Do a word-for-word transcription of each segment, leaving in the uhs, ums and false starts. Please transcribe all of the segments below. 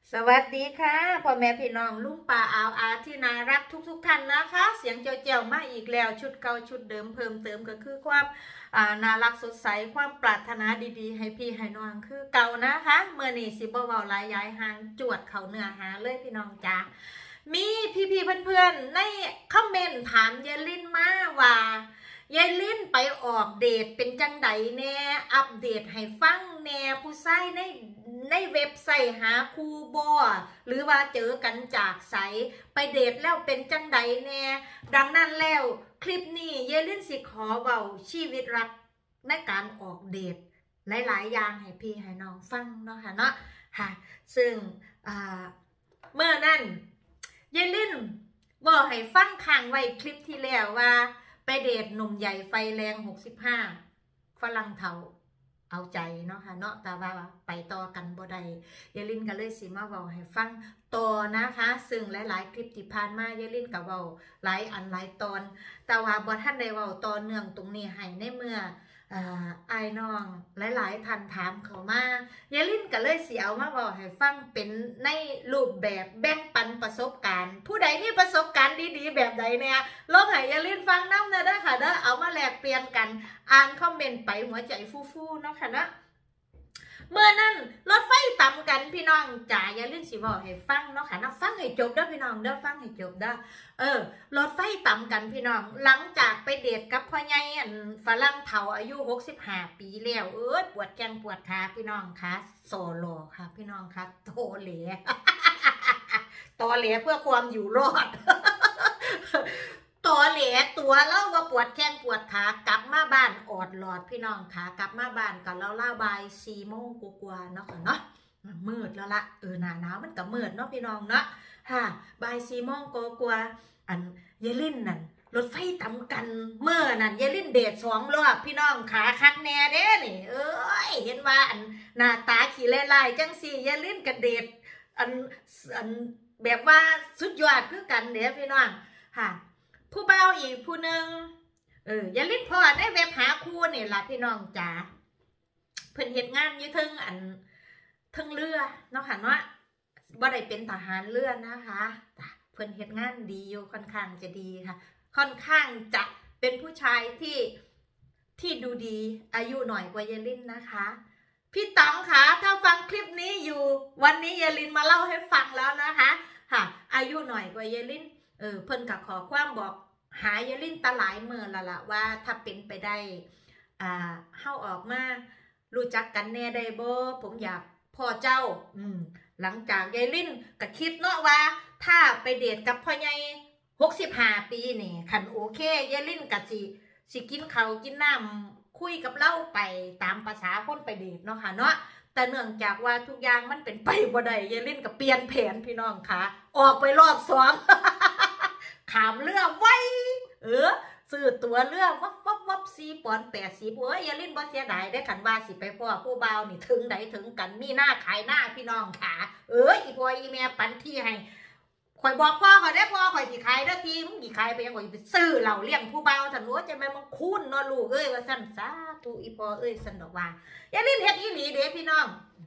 สวัสดีค่ะพ่อแม่พี่น้องลุงป่าอาวอาที่น่ารักทุกๆท่านนะคะ เสียงเจียวๆมาอีกแล้วชุดเก่าชุดเดิมเพิ่มเติมก็คือความน่ารักสดใสความปรารถนาดีๆให้พี่ให้น้องคือเก่านะคะเมื่อนี้สิบ่เว้าหลายยายหางจวดเขาเนื้อหาเลยพี่น้องจ้ามีพี่ๆเพื่อนๆในคอมเมนต์ถามยายลินมาว่ายายลินไปออกเดทเป็นจังไดแน่อัปเดตให้ฟังแน่ผู้ชายในในเว็บไซต์หาคูบอหรือว่าเจอกันจากไสไปเดทแล้วเป็นจังไดแน่ดังนั้นแล้วคลิปนี้ยายลินสิขอเว้าชีวิตรักในการออกเดทหลายๆอย่างให้พี่ให้น้องฟังเนาะค่ะเนาะค่ะซึ่งเมื่อนั้นยายลินบอกให้ฟังค้างไว้คลิปที่แล้วว่าไปเดทหนุ่มใหญ่ไฟแรงหกสิบห้าฝรั่งเฒ่าเอาใจเนาะค่ะเนาะแต่ว่าไปต่อกันบ่ได้ยายลินก็เลยสิมาเว้าให้ฟังต่อนะคะซึ่งหลายๆคลิปที่ผ่านมายายลินก็เว้าหลายอันหลายตอนแต่ว่าบ่ทันได้เว้าต่อเนื่องตรงนี้ให้ในเมื่ออ่าไอ้น้องหลายๆท่านถามเข้ามายายลินก็เลยสิเอามาเว้าให้ฟังเป็นในรูปแบบแบ่งปันประสบการณ์ผู้ใดมีประสบการณ์ดีๆแบบใดเนี่ยลองให้ยายลินฟังนำเด้อค่ะเด้อเอามาแลกเปลี่ยนกันอ่านคอมเมนต์ไปหัวใจฟูๆเนาะค่ะเนาะเมื่อนั้นรถไฟต่ำกันพี่น้องจ๋าอย่าลืมสิบอกให้ฟังเนาะค่ะนะฟังให้จบเด้อพี่น้องเด้อฟังให้จบเด้อเออรถไฟต่ำกันพี่น้องหลังจากไปเดทกับพ่อใหญ่อันฝรั่งเฒ่าอายุหกสิบห้าปีแล้วเออปวดแข้งปวดขาพี่น้องค่ะโซโลค่ะพี่น้องค่ะโตเหลโตเหลเพื่อความอยู่รอดตัวเหลตัวเล่าว่าปวดแข้งปวดขากลับมาบ้านอดหลอดพี่น้องขากลับมาบ้านกันแล้วล่าบายสี่โมงกว่าเนาะค่ะเนาะมืดแล้วละเออหนาหนาวมันก็มืดเนาะพี่น้องเนาะค่ะบายสี่โมงกว่าอันเยลินนั่นรถไฟต่ำกันเมื่อนั่นเยลินเดทสองรอบพี่น้องขาคักแน่เด้นี่เอ้ยเห็นว่าอันหน้าตาขี้ไล่ๆจังสี่เยลินกับเดทอันอันแบบว่าสุดยอดคือกันเด้พี่น้องค่ะผู้เบาอีกผู้หนึ่งเอออย่าลิ้นพอได้เว็บหาคู่นี่ล่ะพี่น้องจ๋าเพิ่นเฮ็ดงานอยู่ทึ่งอันทึ่งเรือเนาะค่ะเนาะบ่ได้เป็นทหารเรือนะคะเพิ่นเฮ็ดงานดีอยู่ค่อนข้างจะดีค่ะค่อนข้างจะเป็นผู้ชายที่ที่ดูดีอายุหน่อยกว่ายายลินนะคะพี่ต๋องค่ะถ้าฟังคลิปนี้อยู่วันนี้ยายลินมาเล่าให้ฟังแล้วนะคะค่ะอายุหน่อยกว่ายายลินเออเพิ่นกับขอความบอกหายายลินตาหลายเมื่อละละว่าถ้าเป็นไปได้อ่าเข้าออกมารู้จักกันแน่ได้บ่ผมอยากพ่อเจ้าอืมหลังจากยายลินก็คิดเนาะว่าถ้าไปเดทกับพ่อใหญ่หกสิบห้าปีนี่คันโอเคยายลินก็สิสิกินข้าวกินน้ำคุยกับเล่าไปตามภาษาคนไปเดทเนาะค่ะเนาะแต่เนื่องจากว่าทุกอย่างมันเป็นไปบ่ได้ยายลินก็เปลี่ยนแผนพี่น้องค่ะออกไปรอบสองขามเรือไว้เออซื้อตัวเรือวับวับวับสี่ปอนแปดสิบเอ้ยอย่าลิ้นบ่เสียดายได้ขันว่าสิไปพ่อผู้เบานี่ถึงไหนถึงกันมีหน้าขายหน้าพี่น้องขาเอ้ยอีพ่ออีแม่ปันที่ให้ข่อยบอกพ่อข่อยได้พ่อข่อยสิขายได้ทีมึงสิขายไปยังข่อยไปซื้อเหล่าเลี้ยงผู้เบาสันว่าจะแม่มึงคุ้นเนาะลูกเอ้ยว่าสั่นสาธุอีพ่อเอ้ยสันดอกว่าอย่าลิ้นเฮ็ดอีหลีเด้พี่น้อง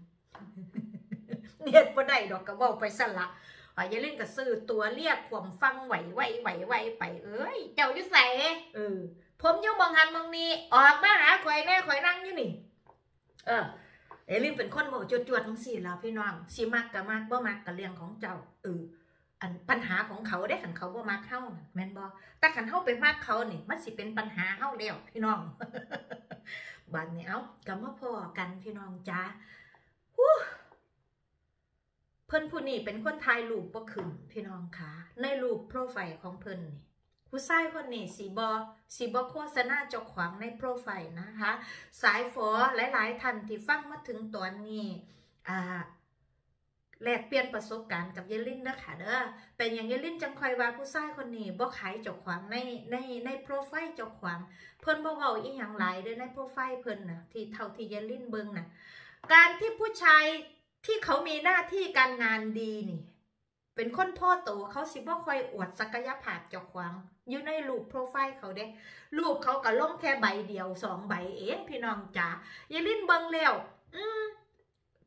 เฮ็ดบ่ได้ดอกก็เว้าไปสั่นละยายลินก็ซื้อตัวเรียกความฟังไหวไหวไหวไหวไปเอ้ยเจ้าอยู่ใส่เออผมอยู่มองหันมองนี้ออกมาหาข่อยแน่ข่อยนั่งอยู่นี่เออยายลินเป็นคนโมจวดจวดทั้งสี่แล้วพี่น้องสิมักกับมักบ่มักกับเรื่องของเจ้าเอออันปัญหาของเขาได้ขันเขาบ่มักเฮาแม่นบ่แต่ขันเฮาไปมักเขานี่มันสิเป็นปัญหาเฮาแล้วพี่น้องบัดนี้เอ้าก็มาพอกันพี่น้องจ้าเพิ่นผู้นี้เป็นคนถ่ายรูปบ่ขึ้นพี่น้องค่ะในรูปโปรไฟล์ของเพิ่นนี่ผู้ชายคนนี้สีบอสีบอโฆษณาเจ้าของในโปรไฟล์นะคะสายฝอหลายๆท่านที่ฟังมาถึงตอนนี้อ่าแลกเปลี่ยนประสบการณ์กับยายลินนะคะเด้อเป็นอย่างยายลินจังคอยว่าผู้ชายคนนี้บ่ขายเจ้าของในในในโปรไฟล์เจ้าของเพิ่นบ่เว้าอีหยังหลายเด้อในโปรไฟล์เพิ่นน่ะที่เท่าที่ยายลินเบิ่งน่ะการที่ผู้ชายที่เขามีหน้าที่การงานดีนี่เป็นคนพ่อโตเขาสิบ่ค่อยอวดศักยภาพเจ้าของอยู่ในรูปโปรไฟล์เขาเด้รูปเขาก็ลงแค่ใบเดียวสองใบเองพี่น้องจ๋ายายลินเบิ่งแล้วอืม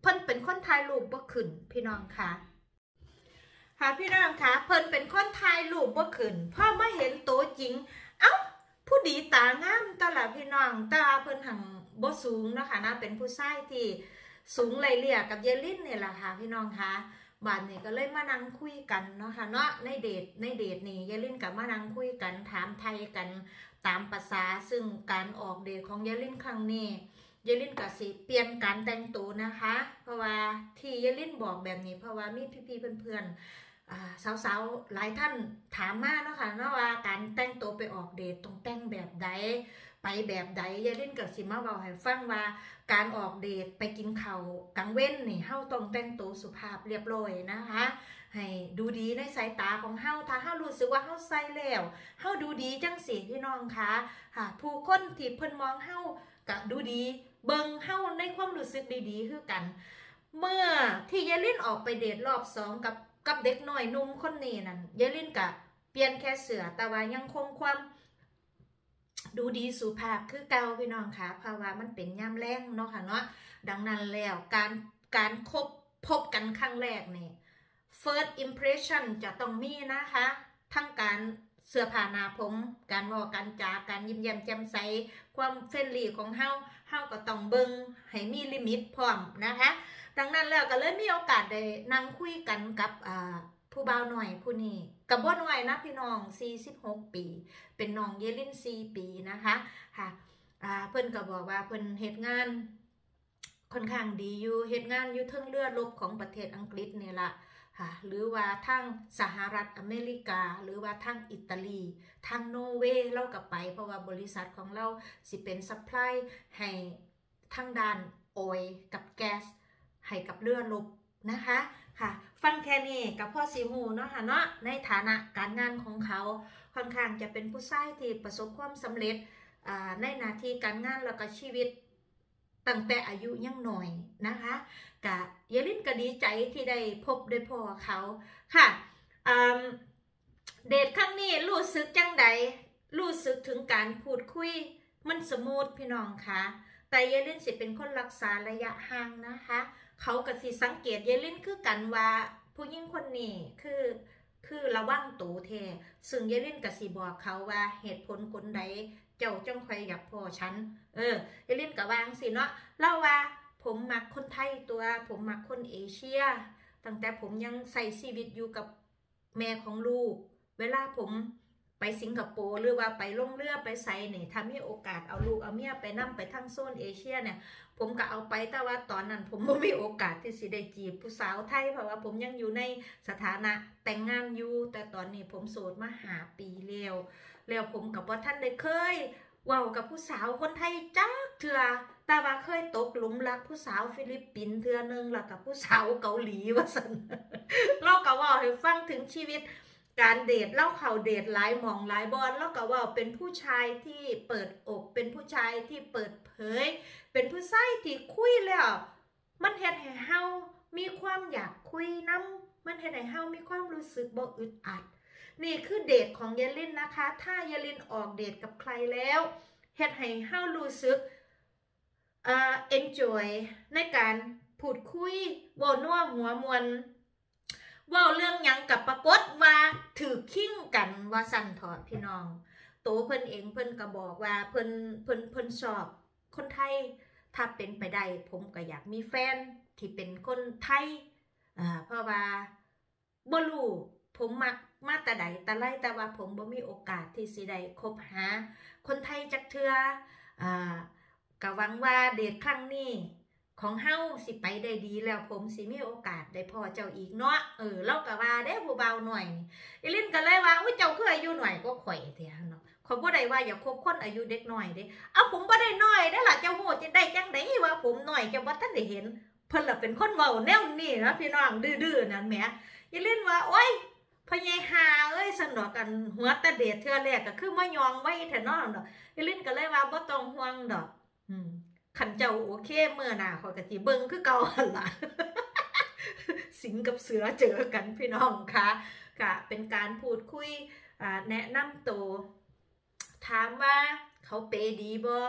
เพิ่นเป็นคนถ่ายรูปบ่ขึ้นพี่น้องค่ะค่ะพี่น้องค่ะเพิ่นเป็นคนถ่ายรูปบ่ขึ้นพอมาเห็นตัวจริงเอ้าผู้ดีตางามตลอดพี่น้องตาเพิ่นหังบ่สูงนะคะนะเป็นผู้ชายที่สูงไล่เลี่ยกับเยลินนี่แหละค่ะพี่น้องค่ะบ้านนี่ก็เลยมานั่งคุยกันเนาะค่ะเนาะในเดทในเดทนี่เยลินกับมานั่งคุยกันถามไทยกันตามภาษาซึ่งการออกเดทของเยลินครั้งนี้เยลินกับสิเปลี่ยนการแต่งตัวนะคะเพราะว่าที่เยลินบอกแบบนี้เพราะว่ามีพี่ๆเพื่อนๆสาวๆหลายท่านถามมาเนาะค่ะเนาะว่าการแต่งตัวไปออกเดทต้องแต่งแบบใดไปแบบใดเยลินกับสิมาบอกให้ฟังว่าการออกเดทไปกินข้าวกลางเว้นนี่เฮาต้องแต่งตัวสุภาพเรียบร้อยนะคะให้ดูดีในสายตาของเฮาถ้าเฮารู้สึกว่าเฮาใส่แล้วเฮาดูดีจังสิพี่น้องคะค่ะผู้คนที่เพิ่นมองเฮาก็ดูดีเบิ่งเฮาในความรู้สึกดีๆคือกันเมื่อที่เยลินออกไปเดทรอบสองกับกับเด็กน้อยนุ่มคนนี้นั่นเยลินก็เปลี่ยนแค่เสื้อแต่ว่ายังคงความดูดีสุภาพคือเก่าพี่น้องค่ะเพราะว่ามันเป็นย่ำแรงเนาะค่ะเนาะดังนั้นแล้วการการคบพบกันครั้งแรกเนี่ย first impression จะต้องมีนะคะทั้งการเสื้อผ้าหน้าผมการบอกการจาการยิ้มแย้มแจ่มใสความเฟรนลี่ของเฮาเฮาก็ต้องเบิ่งให้มีลิมิตพร้อมนะคะดังนั้นแล้วก็เลยมีโอกาสได้นั่งคุยกันกับอ่าผู้บ่าวหน่อยผู้นี้กับบ่หน่อยนะพี่น้องสี่สิบหกปีเป็นน้องเยลินสี่ปีนะคะค่ะอ่าเพิ่นก็บอกว่าเพิ่นเฮ็ดงานค่อนข้างดีอยู่เฮ็ดงานอยู่เทิงเรือรบของประเทศอังกฤษนี่ล่ะค่ะหรือว่าทางสหรัฐอเมริกาหรือว่าทางอิตาลีทางนอร์เวย์เราก็ไปเพราะว่าบริษัทของเราสิเป็นซัพพลายให้ทางด้านออยล์กับแก๊สให้กับเรือรบนะคะค่ะฟังแค่นี้กับพ่อสีหูเนาะค่ะเนาะในฐานะการงานของเขาค่อนข้างจะเป็นผู้ชายที่ประสบความสำเร็จในหน้าที่การงานแล้วก็ชีวิตตั้งแต่อายุยังหน่อยนะคะกะเยลินก็ดีใจที่ได้พบได้พ่อเขาค่ะเดทครั้งนี้รู้สึกจังใดรู้สึกถึงการพูดคุยมันสมูทพี่น้องค่ะแต่เยลินสิเป็นคนรักษาระยะห่างนะคะเขาก็สิสังเกตเยลินคือกันว่าผู้หญิงคนนี้คือคือระวังตัวแท้ซึ่งเยลินก็สิบอกเขาว่าเหตุผลคนใดเจ้าจ้องคอยอยากพอฉันเออเยลินก็วางสิเนาะเล่าว่าผมมักคนไทยตัวผมมักคนเอเชียตั้งแต่ผมยังใส่ชีวิตอยู่กับแม่ของลูกเวลาผมไปสิงคโปร์หรือว่าไปล่องเรือไปไซเนี่ยถ้ามีโอกาสเอาลูกเอาเมียไปนั่งไปทั้งโซนเอเชียเนี่ยผมก็เอาไปแต่ว่าตอนนั้นผมไม่มีโอกาสที่สิได้จีบผู้สาวไทยเพราะว่าผมยังอยู่ในสถานะแต่งงานอยู่แต่ตอนนี้ผมโสดมาหาปีแล้วแล้วผมกับว่าท่านได้เคยว้าวกับผู้สาวคนไทยจ้าเถื่อแต่ว่าเคยตกหลุมรักผู้สาวฟิลิปปินส์เถื่อนึงแล้วกับผู้สาวเกาหลีว่าสันเราก็ว่าให้ฟังถึงชีวิตการเดทเล่าข่าวเดทหลายหม่องหลายบอลแล้วก็ว่าเป็นผู้ชายที่เปิดอกเป็นผู้ชายที่เปิดเผยเป็นผู้ชายที่คุยแล้วมันเฮ็ดให้เฮามีความอยากคุยน้ำมันเฮ็ดให้เฮามีความรู้สึกบ่อึดอัดนี่คือเดทของเยลินนะคะถ้าเยลินออกเดทกับใครแล้วเฮ็ดให้เฮารู้สึกเอ่อ enjoy ในการพูดคุยบ่นัวหัวมวนว่าเรื่องยังกับปรากฏว่าถือขิ้งกันว่าสั่นถอดพี่น้องโตเพิ่นเองเพิ่นก็บอกว่าเพิ่นเพิ่นเพิ่นชอบคนไทยถ้าเป็นไปได้ผมก็อยากมีแฟนที่เป็นคนไทยอ่าเพราะว่าบ่รู้ผมมักมาแต่ใดแต่ไรแต่ว่าผมบ่มีโอกาสที่สิได้คบหาคนไทยจักเทื่ออ่าก็หวังว่าเดทครั้งนี้ของเฮาสิไปได้ดีแล้วผมสิมีโอกาสได้พ่อเจ้าอีกเนาะเออเราก็ว่าเด้ผู้เบาหน่อยนี่อีลินก็เลยว่าอุ้ยเจ้าคืออายุหน่อยก็ข่อยแท้เนาะขอยบ่ได้ว่าอย่าคบคนอายุเด็กน้อยเด้เอาผมบ่ได้น้อยเด้อล่ะเจ้าฮู้จะได้จังได๋ว่าผมน้อยเจ้าบ่ทันได้เห็นเพิ่นล่ะเป็นคนเว้าแนวนี้นะพี่น้องดื้อๆนั่นแหมอีลินว่าโอ๊ยพ่อใหญ่หาเอ้ยซั่นดอกกันหัวตะเดชเทื่อแรกก็คือมายองไว้แท้เนาะดอกอีลินก็เลยว่าบ่ต้องห่วงดอกอืมขันเจ้าโอเคเมื่อหน้าขอยกะสิเบิ่งคือเก่าหั่นล่ะ สิงกับเสือเจอกันพี่น้องค่ะก็เป็นการพูดคุยแนะนำตัวถามว่าเขาเปดีบ่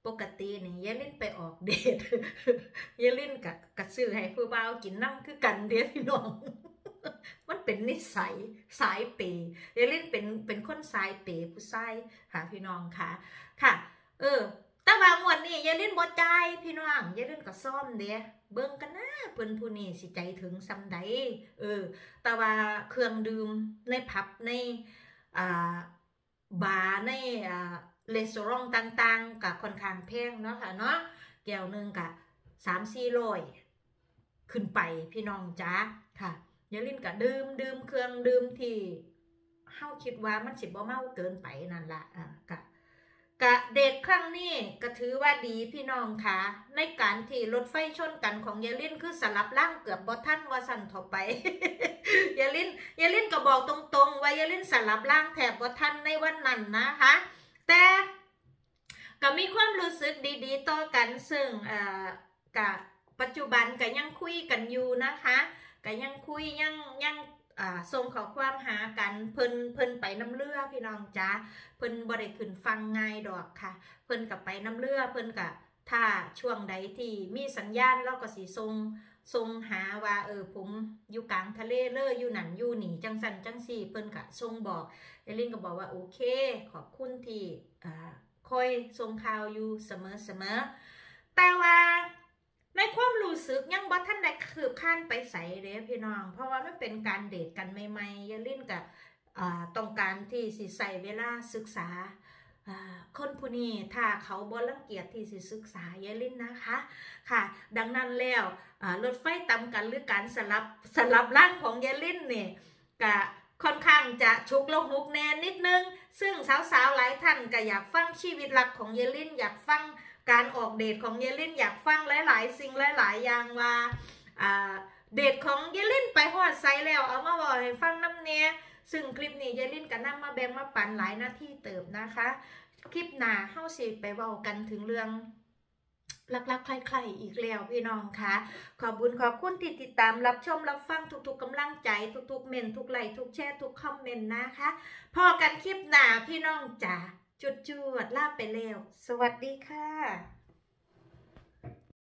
ปกตินี่ยายลินไปออกเดท ยายลินกับกับซื้อให้ผู้บ่าวกินน้ำคือกันเด้อพี่น้อง มันเป็นนิสัยสายเปย์ยายลินเป็นเป็นคนสายเปย์ผู้ชายค่ะพี่น้องค่ะค่ะเออแต่ว่างวดนี้ยายลินบ่จ่ายพี่น้องยายลินก็ซ่อมเด้เบิ่งกันนะเพิ่นผู้นี้สิใจถึงซำใดเออแต่ว่าเครื่องดื่มในผับในอ่าบาร์ในอ่าเลสตอรองต่างๆกับค่อนข้างแพงเนาะค่ะเนาะแก้วหนึ่งกับสามสี่ร้อยขึ้นไปพี่น้องจ้าค่ะยายลินก็ดื่มดื่มเครื่องดื่มที่เฮาคิดว่ามันสิบ่เมาเกินไปนั่นละอ่ากะกะเดทครั้งนี้ก็ถือว่าดีพี่น้องค่ะในการที่รถไฟชนกันของยายลินคือสลับร่างเกือบบ่ทันว่าสั่นถอไป ยายลินยายลินก็บอกตรงๆว่ายายลินสลับร่างแถบบ่ทันในวันนั้นนะคะแต่ก็มีความรู้สึกดีๆต่อกันซึ่งเอ่อกะปัจจุบันก็ยังคุยกันอยู่นะคะก็ยังคุยยังยังอ่าส่งข้อความหากันเพิ่นเพิ่นไปน้ำเลือพี่น้องจ้าเพิ่นบ่ได้ขึ้นฟังง่ายดอกค่ะเพิ่นกับไปน้ำเลือเพิ่นกับถ้าช่วงใดที่มีสัญญาณเราก็สิส่งส่งหาว่าเออผมอยู่กลางทะเลเลยอยู่นั่นอยู่นี่จังสันจังสี่เพิ่นก็ส่งบอกยายลินก็บอกว่าโอเคขอบคุณที่อ่าคอยส่งข่าวอยู่เสมอเสมอแต่ว่าในความรู้สึกยังบ่ทันได้คืบคลานไปใส่เด้พี่น้องเพราะว่ามันเป็นการเดทกันใหม่ๆยายลินกับต้องการที่สิใส่เวลาศึกษาคนผู้นี้ถ้าเขาบ่รังเกียจที่สิศึกษายายลินนะคะค่ะดังนั้นแล้วรถไฟตำกันหรือการสลับสลับร่างของยายลินเนี่ยก็ค่อนข้างจะชุกละหุกแน่นิดนึงซึ่งสาวๆหลายท่านก็อยากฟังชีวิตรักของยายลินอยากฟังการออกเดทของยายลินอยากฟังหลายๆสิ่งหลายๆอย่างว่าเดทของยายลินไปฮอดไซแล้วเอามาบอกให้ฟังน้ำเนียซึ่งคลิปนี้ยายลินก็นำมาแบ่งมาปันหลายหน้าที่เติบนะคะคลิปหน้าเฮาสิไปเว้ากันถึงเรื่องลักๆใครๆอีกแล้วพี่น้องคะขอบคุณขอบคุณที่ติดตามรับชมรับฟังทุกๆกำลังใจทุกๆเมนทุกไลค์ทุกแชร์ทุกคอมเมนต์นะคะพอกันคลิปหน้าพี่น้องจ๋าจุดจวดลาไปแล้วสวัสดีค่ะ